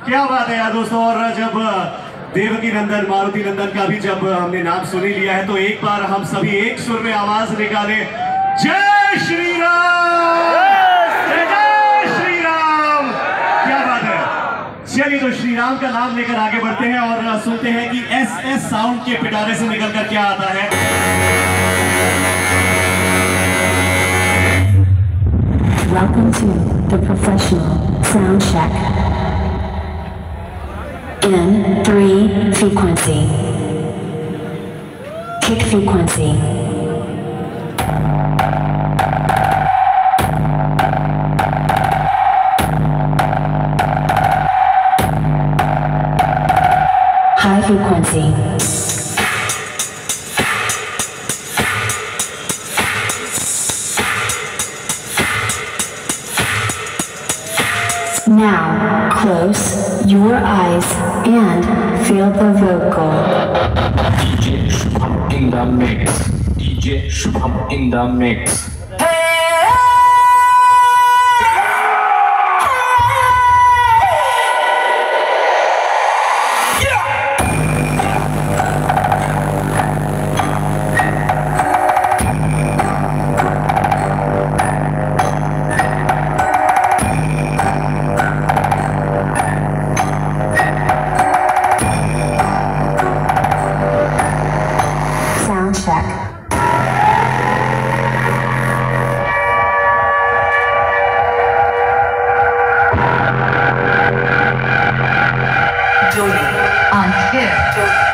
क्या बात है यार दोस्तों। और जब देवकी नंदन मारुति नंदन का भी जब हमने नाम सुन ही लिया है तो एक बार हम सभी एक सुर में आवाज निकाले, जय श्री राम, जय श्री राम। क्या बात है। चलिए तो श्री राम का नाम लेकर आगे बढ़ते हैं और सुनते हैं कि एस साउंड के पिटारे से निकलकर क्या आता है। Welcome to the Professional Sound Check. In 3 frequency. Kick frequency. High frequency. Now, close your eyes and feel the vocal. DJ Shubham in the mix. DJ Shubham in the mix. Joining on Hit.